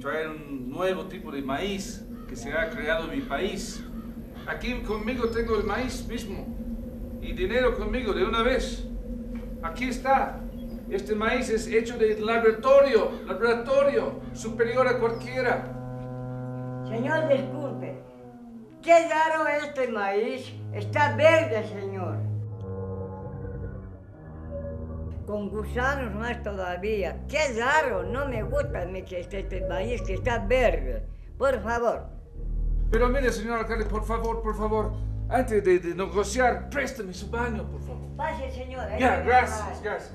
traer un nuevo tipo de maíz que se ha creado en mi país. Aquí conmigo tengo el maíz mismo y dinero conmigo de una vez. Aquí está. Este maíz es hecho de laboratorio, superior a cualquiera. Señor, disculpe. Qué raro este maíz. Está verde, señor. Con gusanos más todavía. Qué raro, no me gusta este maíz que está verde. Por favor. Pero mire, señor alcalde, por favor, antes de negociar, préstame su baño, por favor. Pase, señor. Ya, gracias.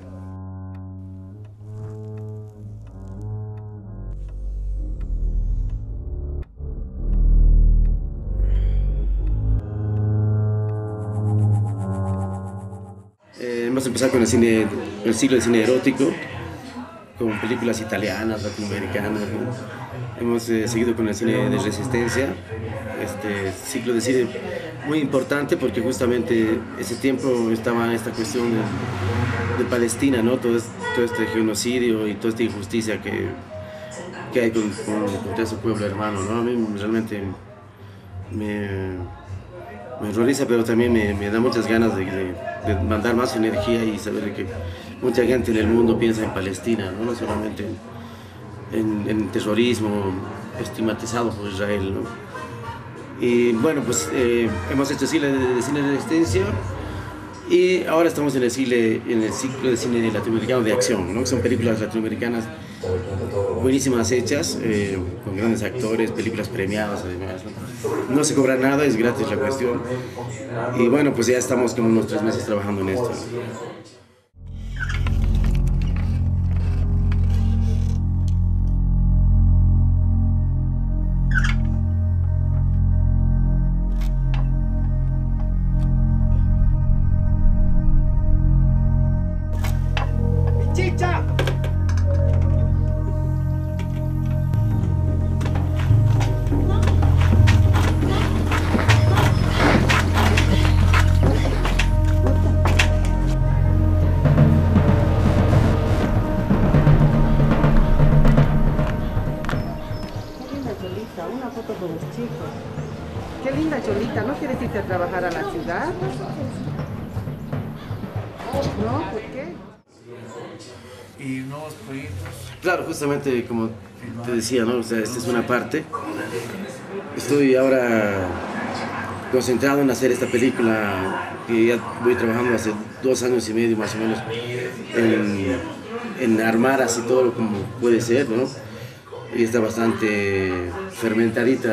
Hemos empezado con el ciclo de cine erótico, con películas italianas, latinoamericanas, ¿no? Hemos seguido con el cine de resistencia, este ciclo de cine muy importante porque justamente ese tiempo estaba esta cuestión de Palestina, ¿no? Todo este genocidio y toda esta injusticia que hay contra su pueblo hermano, ¿no? A mí realmente me horroriza, pero también me da muchas ganas de mandar más energía y saber que mucha gente en el mundo piensa en Palestina, no solamente en terrorismo estigmatizado por Israel, ¿no? Y bueno, pues hemos hecho cine de resistencia y ahora estamos en el ciclo de cine latinoamericano de acción, ¿no? Son películas latinoamericanas buenísimas hechas, con grandes actores, películas premiadas además, ¿no? No se cobra nada, es gratis la cuestión. Y bueno, pues ya estamos como unos 3 meses trabajando en esto, ¿no? Una foto con los chicos. Qué linda Cholita, ¿no quieres irte a trabajar a la ciudad? ¿No? ¿Por qué? Y nuevos proyectos. Claro, justamente como te decía, ¿no? O sea, esta es una parte. Estoy ahora concentrado en hacer esta película que ya voy trabajando hace 2 años y medio más o menos en armar así todo como puede ser, ¿no? Y está bastante fermentadita.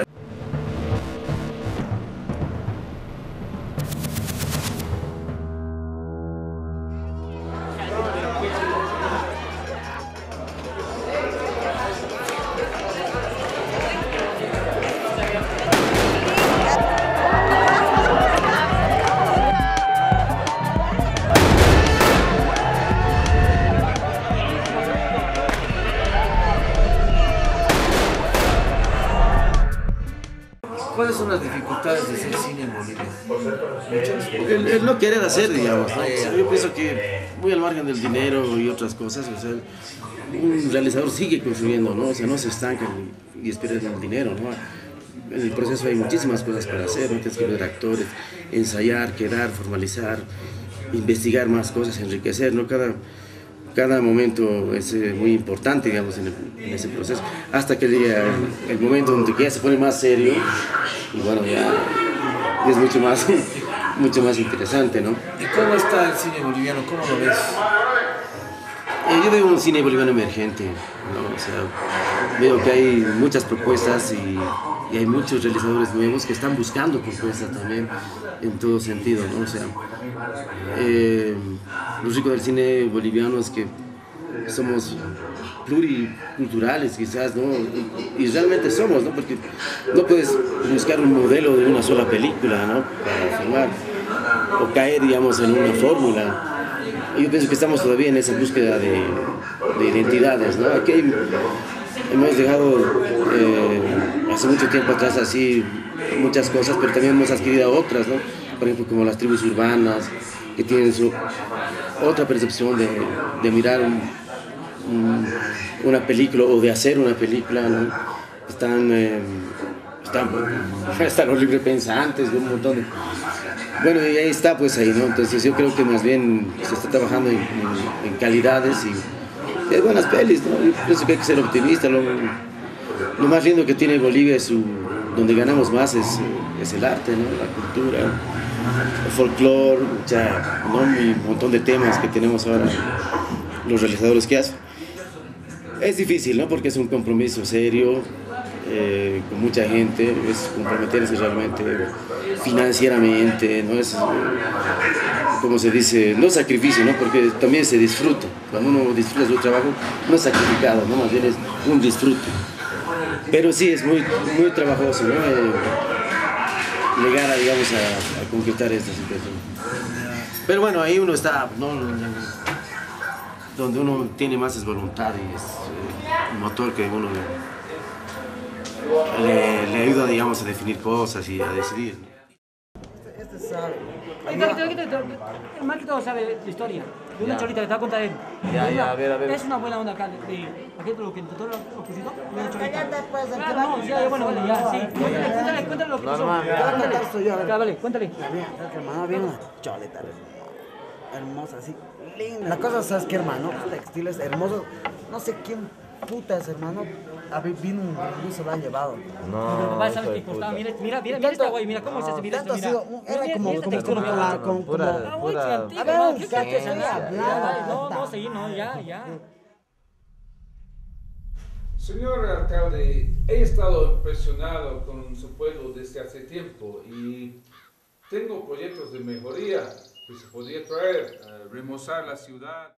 ¿Cuáles son las dificultades de hacer cine en Bolivia? El no querer hacer, digamos, ¿no? O sea, yo pienso que muy al margen del dinero y otras cosas, o sea, un realizador sigue construyendo, ¿no? O sea, no se estanca y espera el dinero, ¿no? En el proceso hay muchísimas cosas para hacer, ¿no? Tienes que ver actores, ensayar, quedar, formalizar, investigar más cosas, enriquecer, ¿no? Cada momento es muy importante, digamos, en ese proceso, hasta que llega el momento donde ya se pone más serio y bueno, ya es mucho más interesante, ¿no? ¿Y cómo está el cine boliviano? ¿Cómo lo ves? Yo veo un cine boliviano emergente, ¿no? O sea, veo que hay muchas propuestas y hay muchos realizadores nuevos que están buscando propuestas también en todo sentido, ¿no? O sea, lo rico del cine boliviano es que somos pluriculturales quizás, ¿no? Y realmente somos, ¿no? Porque no puedes buscar un modelo de una sola película, ¿no? Para filmar o caer, digamos, en una fórmula. Yo pienso que estamos todavía en esa búsqueda de identidades, ¿no? Aquí hemos dejado hace mucho tiempo atrás así muchas cosas, pero también hemos adquirido otras, ¿no? Por ejemplo, como las tribus urbanas, que tienen su otra percepción de mirar una película o de hacer una película, ¿no? Están los librepensantes, un montón de... Bueno, y ahí está, pues ahí, ¿no? Entonces yo creo que más bien se está trabajando en calidades y hay buenas pelis, ¿no? Yo pienso que hay que ser optimista. Lo más lindo que tiene Bolivia es donde ganamos más es el arte, ¿no? La cultura, el folclore, ¿no? Un montón de temas que tenemos ahora los realizadores que hacen. Es difícil, ¿no? Porque es un compromiso serio, con mucha gente, es comprometerse realmente financieramente, ¿no? Es, como se dice, no sacrificio, ¿no? Porque también se disfruta. Cuando uno disfruta su trabajo, no es sacrificado, ¿no? Más bien es un disfrute. Pero sí, es muy, muy trabajoso, ¿no? Llegar a, digamos, a concretar esta situación. Pero bueno, ahí uno está, ¿no? Donde uno tiene más es voluntad y es un motor que uno le ayuda, digamos, a definir cosas y a decidir, ¿no? Este sabe. El más que todo sabe la historia. De una cholita que te va a contar él. Ya, a ver. Es una buena onda acá. Aquí lo que intentó lo opositor, una cholita. Cállate, pues, el que Claro, va- no, ya, bueno, ya, sí. Cuéntale lo que pasó. Ya, vale, cuéntale. Mira, hermano, viene una choleta hermosa, así, linda. La cosa, ¿sabes qué, hermano? Textiles hermosos. No sé quién puta es, hermano. Vino un bus, se lo han llevado. Mi papá sabe que costaba. Mira esta güey, mira cómo es ese video. Tanto ha sido, era como Mira esta textura, mira. la... Ah, güey, qué antiguo, A ver, hermano, ¿qué ¿qué crees que estoy hablando? No, seguí, no, ya. Señor alcalde, he estado impresionado con su pueblo desde hace tiempo y tengo proyectos de mejoría que se podría traer, remozar la ciudad.